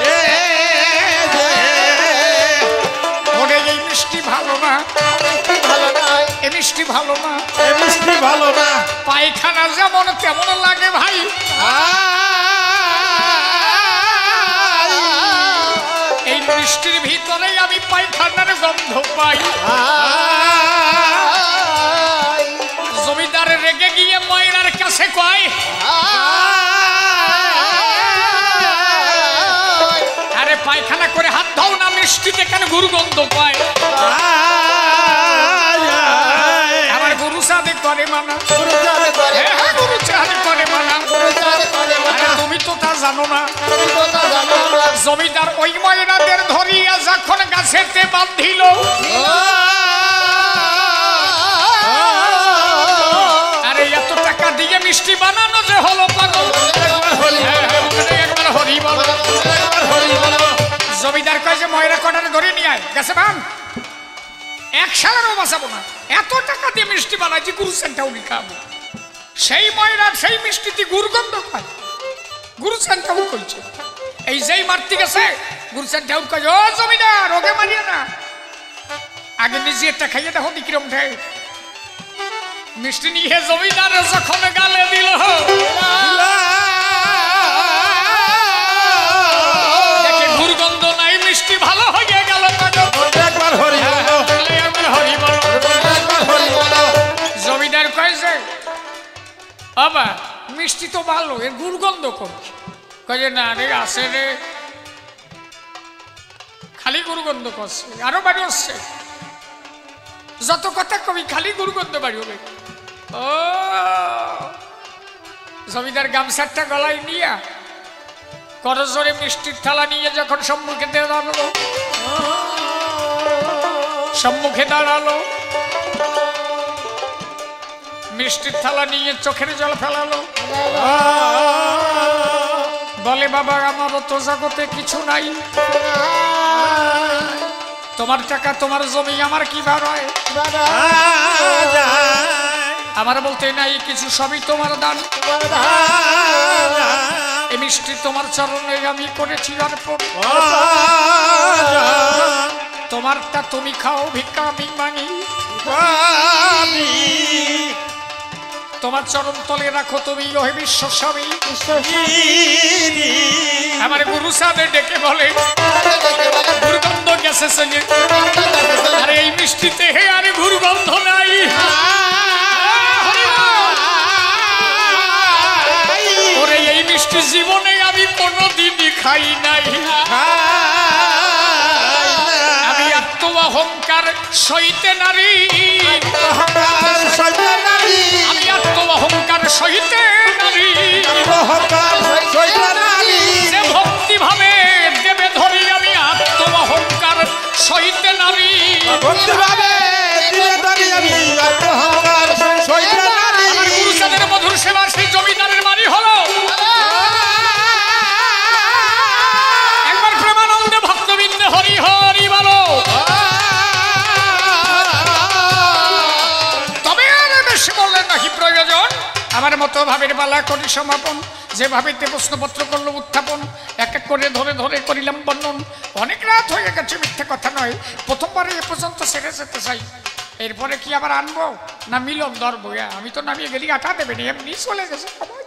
ওরে এই মিষ্টি ভালো না এ মিষ্টি ভালো না এ মিষ্টি ভালো না পায়খানা যেমন তেমন লাগে ভাই এই মিষ্টির ভিতরেই আমি পায়খানার গন্ধ পাই জমিদার রেগে গিয়ে ময়রার কাছে কয় আরে পায়খানা করে হাত দাও না মিষ্টিতে কেন গুরুগন্ধ পায় আমার গুরুচাঁদ করে মানা গুরুচাঁদ করে মানা তুমি তো তা জানো না জমিদার ওই ময়রাদের ধরিয়া যখন গাছেতে বাঁধিল আরে এত টাকা দিয়ে মিষ্টি বানানো যে হলো পাগল একবার হরি বল জমিদার কয় যে ময়রা কটারে ধরে নিয়ে আয় গেছে বান এক সালেরও বাঁচাবো না এত টাকা দিয়ে মিষ্টি বানাইছি গুরুচাঁদটাও খাবো সেই ময়রা সেই মিষ্টিতে গুরুগন্ধ পায় গুরুচাঁদটাও কইছে এই যেই মারতে গেছে গুরুচাঁদটাও কয় ও জমিদার ওকে মারিয়ে না আগে নিজে একটা খাইয়ে দেখো বিক্রম ঠে মিষ্টি নিয়ে জমিদার যখন গালে দিল দেখে গুরুগন্ধ নাই মিষ্টি ভালো হয়ে গেল একবার হরি জমিদার কয়েছে বাবা মিষ্টি তো ভালো এর গুরুগন্ধ করছে কয়ে না রে আসে রে খালি গুরুগন্ধ করছে আরো বাড়ি হচ্ছে যত কথা কবি খালি গুরুগন্ধ বাড়ি হবে ও জমিদার গামছাটা গলায় নিয়া করজোরে মিষ্টির থালা নিয়ে যখন সম্মুখে দাঁড়ালো সম্মুখে দাঁড়ালো মিষ্টির থালা নিয়ে চোখের জল ফেলালো বলে বাবা আমারও তো জগতে কিছু নাই তোমার টাকা তোমার জমি আমার কি বার হয় আমার বলতে নাই কিছু সবই তোমার দান এই মিষ্টি তোমার চরণে আমি করেছি অর্পণ তোমারটা তুমি খাও ভিক্ষা আমি মাগি তোমার চরণ তলে রাখো তুমি ওহে বিশ্ব স্বামী আমার গুরুচাঁদে ডেকে বলে গুরুগন্ধ গেছে সঙ্গে আরে এই মিষ্টিতে হে আরে গুরুগন্ধ নাই জীবনে আমি কোনোদিনই খাই নাই। আমি আত্ম অহংকার সইতে নারী, আমি আত্ম অহংকার সইতে নারী, যে ভক্তি ভাবে দেবে ধরি আমি আত্ম অহংকার সইতে নারী। আমার গুরুচাঁদের মধুর সেবা সেই জমিদারের বাড়ি হলো। একবার প্রেমানন্দে ভক্তবৃন্দে হরি হরি বলো। তবে আর বেশি বললেন নাকি প্রয়োজন। আমার মতো ভাবের বালা করি সমাপন, যে ভাবিতে প্রশ্নপত্র করলো উত্থাপন, এক এক করে ধরে ধরে করিলাম বর্ণন। অনেক রাত হয়ে গেছে, মিথ্যে কথা নয়, প্রথমবারে এ পর্যন্ত সেরে যেতে চাই। এরপরে কি আবার আনবো না মিলন ধরবো? আমি তো নামিয়ে গেলি আটা দেবেন, এমনি চলে গেছে সবাই।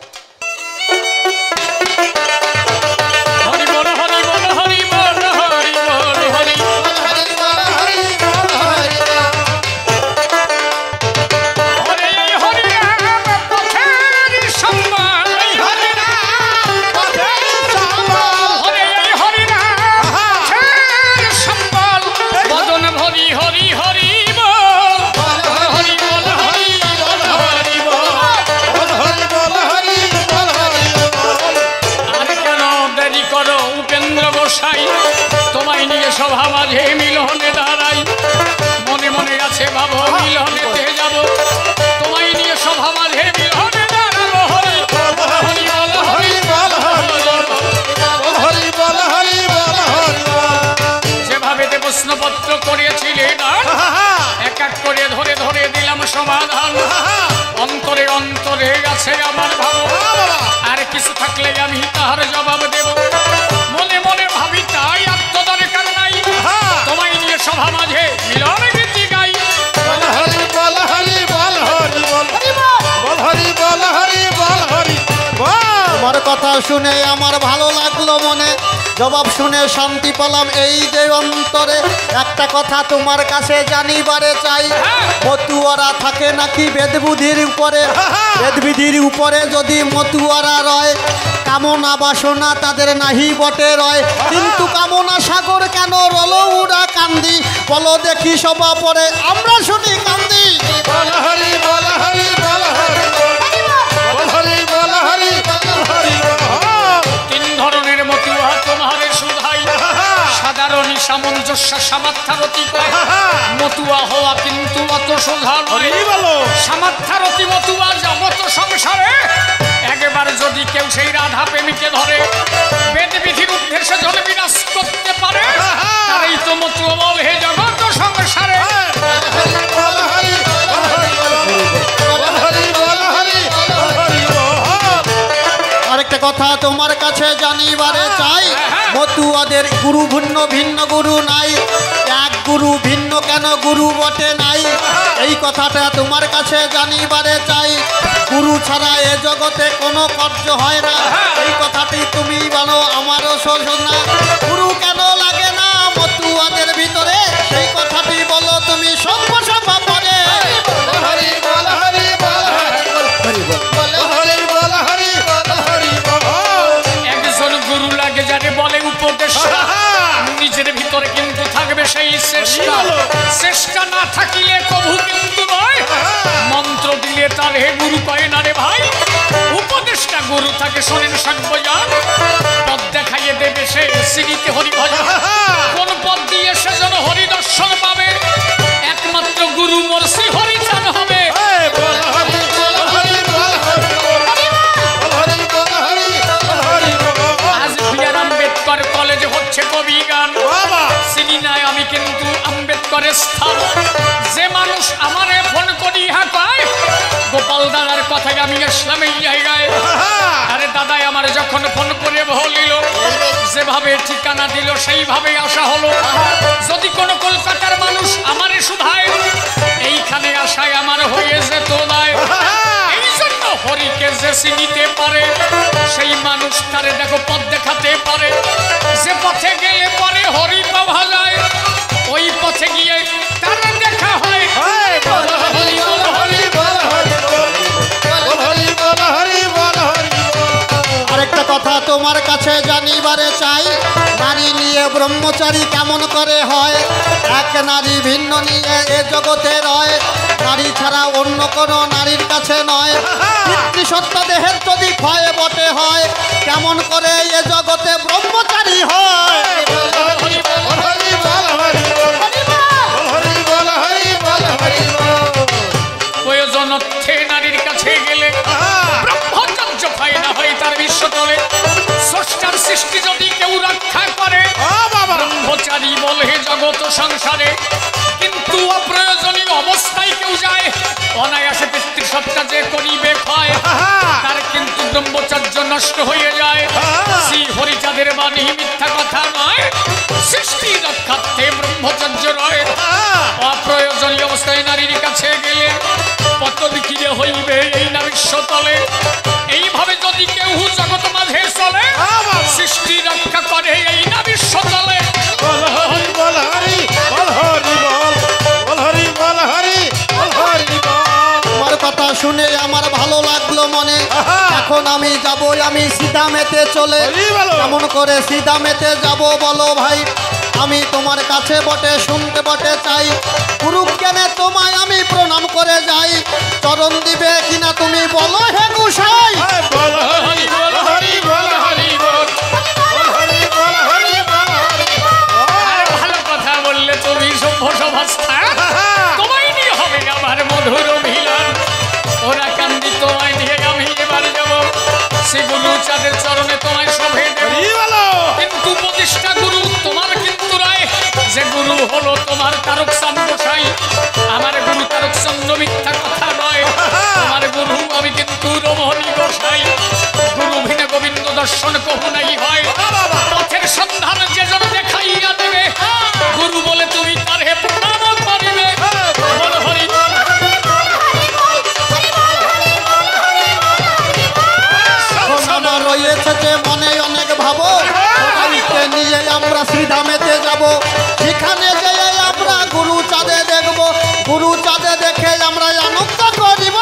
হরি বল হরি বল হরি বল হরি বল হরি তোমায় নিয়ে সভা মাঝে মিলনে দাঁড়াই। মনে মনে আছে ভাবো মিলনেতে যাব, তোমায় নিয়ে সভা মাঝে মিলনে দাঁড়াবো। হরি হরি বল হরি বল হরি বল হরি বল হরি বল। যেভাবে প্রশ্নপত্র করেছিলেন এক এক করে ধরে ধরে দিলাম সমাধান। অন্তরে অন্তরে আছে আমার ভাব, আর কিছু থাকলে আমি তাহার জবাব দেব। মনে মনে ভাবি তাই আত্মদরকার নাই, তোমায় নিয়ে সভা মাঝে মিলন গীতি গাই। বল হরি বল হরি বল হরি বল বল হরি বল হরি বল হরি বল। তোমার কথা শুনে আমার ভালো লাগলো মনে, জবাব শুনে শান্তি পেলাম এই যে অন্তরে। একটা কথা তোমার কাছে জানিবারে চাই, মতুয়ারা থাকে নাকি বেদবুদ্ধির উপরে? বেদবিধির উপরে যদি মতুয়ারা রয়, কামনা বাসনা তাদের নাহি বটে রয়। কিন্তু কামনা সাগর কেন রল উড়া কান্দি, বলো দেখি সভা পরে আমরা শুনি কান্দি। বল হরি বল হরি বল হরি বল হরি বল হরি বল হরি বল। তিন ধরনের মতুয়া তোমার সুধাই, সাধারণ সামঞ্জস্য সামার্থারতি কয়। মতুয়া হওয়া কিন্তু অত সোজা নয়, সামার্থারতি মতুয়া জগত সংসারে। একবার যদি কেউ সেই রাধা প্রেমীকে ধরে, বেদ বিধির উদ্দেশ্যে জল বিনাশ করতে পারে, তারই তো মতুয়া বল হে জগত সংসারে। আরেকটা কথা তোমার কাছে জানিবারে চাই, মতুয়াদের গুরু ভিন্ন ভিন্ন গুরু নাই। এক গুরু ভিন্ন কেন গুরু বটে নাই, এই কথাটা তোমার কাছে জানিবারে চাই। গুরু ছাড়া এ জগতে কোনো কার্য হয় না, এই কথাটি তুমি বলো আমারও শোষণ না। গুরু কেন লাগে না মতুয়াদের ভিতরে, সেই কথাটি বলো তুমি সভ্য সভা পরে। হরি বল হরি বল হরি বল হরি বল হরি বল হরি বল। একজন গুরু লাগে যারে বলে উপদেশ, নিজের ভিতরে কিন্তু থাকবে সেই চেষ্টা। চেষ্টা না থাকিলে কবু কিন্তু নয়, মন্ত্র দিলে তার হে গুরু কয় না রে ভাই। উপদেশটা গুরু থাকে শোনেন সর্বজন, পথ দেখাইয়ে দেবে সে শ্রীতে হরি ভজন। কোন পথ দিয়ে সে যেন হরি দর্শন পাবে, একমাত্র গুরু মোর শ্রী হরি চান হবে। বল হরি বল হরি বল হরি বল হরি বল হরি বল হরি বল। আজ বিআর আম্বেদকর কলেজে হচ্ছে কবি গান, চিনি নাই আমি কিন্তু আম্বেদকরের স্থান। যে মানুষ আমারে ফোন করি ইহা কয়, গোপাল দাদার কথায় আমি আসলাম এই জায়গায়। আরে দাদাই আমার যখন ফোন করে বলিল, যেভাবে ঠিকানা দিল সেইভাবে আসা হলো। যদি কোনো কলকাতার মানুষ আমারে শুধায়, এইখানে আসায় আমার হয়ে যেত দায়। এই জন্য হরিকে যে চিনিতে পারে, সেই মানুষ তারে দেখো পথ দেখাতে পারে। যে পথে গেলে পরে হরি পাওয়া যায়, ওই পথে গিয়ে তার দেখা হয়। বল হরি বল হরি বল হরি বল হরি বল হরি বল হরি বল। আরেকটা কথা ব্রহ্মচারী কেমন করে হয়? এক নারী ভিন্ন নিয়ে এ জগতে রয়, নারী ছাড়া অন্য কোনো নারীর কাছে নয়। পিতৃসত্তা দেহের যদি ক্ষয় বটে হয়, কেমন করে এ জগতে ব্রহ্মচারী হয়? বল হরি বল হরি বল হরি বল হরি বল হরি বল হরি বল। প্রয়োজন অর্থে নারীর কাছে গেলে ব্রহ্মচর্য হয় না হয় তার বিশ্বতলে। স্রষ্টার সৃষ্টি যদি কেউ রক্ষা করে, ব্রহ্মচারী বলে জগৎ সংসারে। কিন্তু অপ্রয়োজনীয় অবস্থায় কেউ যায়, অনায়াসে পিতৃসত্তা যে করিবে ক্ষয়, তার কিন্তু ব্রহ্মচর্য নষ্ট হয়ে যায়। শ্রী হরিচাঁদের বাণী মিথ্যা কথা নয়, সৃষ্টি রক্ষার্থে ব্রহ্মচর্য রয়। অপ্রয়োজনীয় অবস্থায় নারীর কাছে গেলে পতন কিরে হইবে এই না বিশ্বতলে। এইভাবে যদি কেউ জগৎ মাঝে চলে, সৃষ্টি রক্ষা করে এই না বিশ্বতলে। বল হরি বল হরি বল হরি বল বল হরি বল হরি বল হরি বল। তোমার কথা শুনে আমার ভালো লাগলো মনে। এখন আমি যাব আমি সিধা মেতে চলে। হরি বল। কেমন করে সিধা মেতে যাব বলো ভাই? আমি তোমার কাছে বটে শুনতে বটে চাই, গুরু জ্ঞানে তোমায় আমি প্রণাম করে যাই। চরণ দিবে কিনা তুমি বলো হে গোসাই? বল হরি বল হরি বল হরি বল বল হরি বল হরি বল হরি আরে ভালো কথা বললে তুমি সভ্য সভাস্থা, তোমায় নিয়ে হবে আমার মধুর অভিলান। ওরা কান্দি তোমায় নিয়ে আমি এবার যাব, সে গুরু চাঁদের চরণে তোমায় সভে দেব। কিন্তু প্রতিষ্ঠা গুরু তোমার কিন্তু রায়, যে গুরু হলো তোমার তারক চাঁদ গোসাই। আমার গুরু তারক চন্দ্র মিথ্যা কথা নয়, আমার গুরু আমি কিন্তু রমণী গোসাই। গুরু ভিনে গোবিন্দ দর্শন কহু নাই হয়, পথের সন্ধান যে জন দেখাইয়া দেবে, গুরু বলে তুমি তারে প্রণাম করিবে। বল হরি বল। আমার রয়েছে যে মনে অনেক ভাবো, সবাইকে নিয়ে আমরা শ্রীধামেতে যাব। সেখানে যেয়ে আমরা গুরু চাঁদে দেখব, গুরু চাঁদে দেখে আমরা আনন্দ করিব।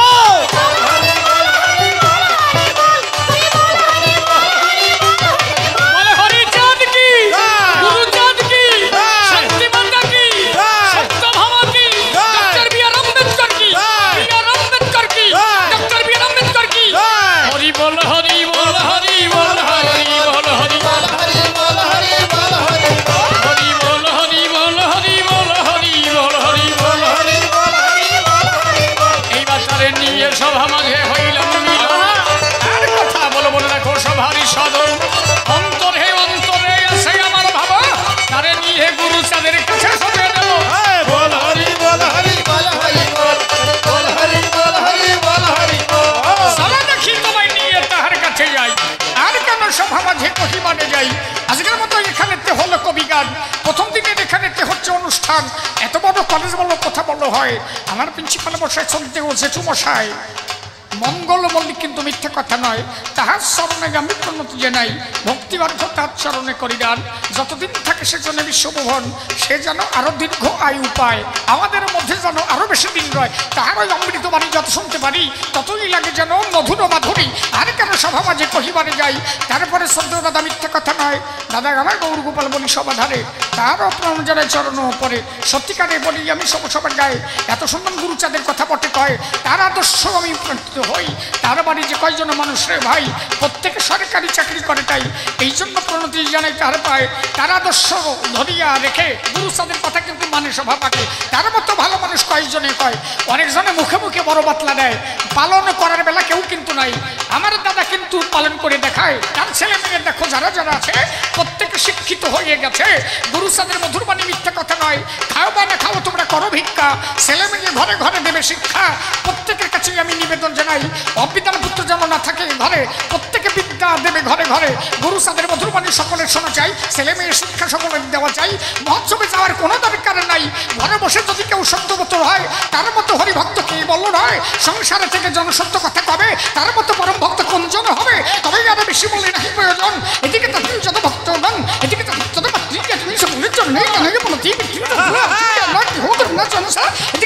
বল হরি চাঁদ কি, গুরু চাঁদ কি, শান্তি মাতা কি, সত্যভামা কি, ডক্টর বি আর আম্বেদকর কি, বি আর আম্বেদকর কি, ডক্টর বি আর আম্বেদকর কি। হরি বল হরি বল হরি বল হরি বল হরি বল হরি বল হরি বল হরি হরি বল হরি বল হরি বল হরি বল হরি বল। হরি বল হরি বল হরি বল। এইবার তারে নিয়ে সভা মাঝে হইলাম মিলন। আর কথা বলবো না, রাখো সভারই সদন। অন্তরে অন্তরে আছে আমার ভাবা, তারে নিয়ে গুরু চাঁদের কাছে সবে দেব। বল হরি বল হরি বল হরি বল বল হরি বল হরি বল হরি বল। চলো দেখি তোমায় নিয়ে তাহার কাছে যাই, আর কেন সভা মাঝে কহিমানে যাই। আজকের মতো এখানেতে হলো কবি গান, প্রথম দিনের এখানেতে হচ্ছে অনুষ্ঠান। এত বড় কলেজ বলো কথা বলো হয়, আমার প্রিন্সিপাল মশাই শুনতে বলছে চুমশাই মঙ্গল মল্লিক কিন্তু মিথ্যে কথা নয়। তাহার চরণে আমি প্রণতি জানাই, ভক্তিবার্ধ তার চরণে করি গান। যতদিন থাকে সেজন্য বিশ্বভুবন, সে যেন আরো দীর্ঘ আয়ু পায়, আমাদের মধ্যে যেন আরো বেশি দিন রয়। তাহার ওই অমৃত বাণী যত শুনতে পারি, ততই লাগে যেন মধুর মাধুরী। আর কেন সভা মাঝে কহিবারে যাই। তারপরে সদ্য দাদা মিথ্যে কথা নয়, দাদা আমার গৌর গোপাল বলি সভাধারে, তারও প্রণাম জানাই চরণ পরে। সত্যিকারে বলি আমি সব সবার গায়ে, এত সুন্দর গুরু চাঁদের কথা বটে কয়, তার আদর্শ আমি প্রার্থিত হই। তার বাড়ি যে কয়জন মানুষ রে ভাই, প্রত্যেকে সরকারি চাকরি করে, তাই এই জন্য প্রণতি জানাই তার পায়। তার আদর্শ ধরিয়া রেখে গুরু চাঁদের কথা কিন্তু মানে সভা পাকে। তার মতো ভালো মানুষ কয়েকজনে কয়, অনেকজনে মুখে মুখে বড় বাতলা দেয়, পালন করার বেলা কেউ কিন্তু নাই। আমার দাদা কিন্তু পালন করে দেখায়। তার ছেলে মেয়ে দেখো যারা যারা আছে প্রত্যেকে শিক্ষিত হয়ে গেছে। গুরু চাঁদের মধুর বাণী মিথ্যা কথা নয়। খাও বা না খাও তোমরা করো ভিক্ষা, ছেলে মেয়ে ঘরে ঘরে দেবে শিক্ষা। প্রত্যেকের কাছে আমি নিবেদন জানাই, অবিদ্যার পুত্র যেন না থাকে ঘরে, প্রত্যেকে বিদ্যা দেবে ঘরে ঘরে। গুরু চাঁদের মধুর বাণী সকলের শোনা চাই, ছেলে মেয়ের শিক্ষা সকলের দেওয়া চাই। মহোৎসবে যাওয়ার কোনো দরকার নাই, ঘরে বসে যদি কেউ সত্যবত হয়, তার মতো হরিভক্ত কে বলল নয়। সংসারে থেকে জনসত্য কথা কবে, তার মতো পরম ভক্ত কোন জন হবে। তবেই আরো বেশি বলে নাকি প্রয়োজন। এদিকে তো তুমি যত ভক্ত নন, এদিকে তো যত তুমি সকলের জন্য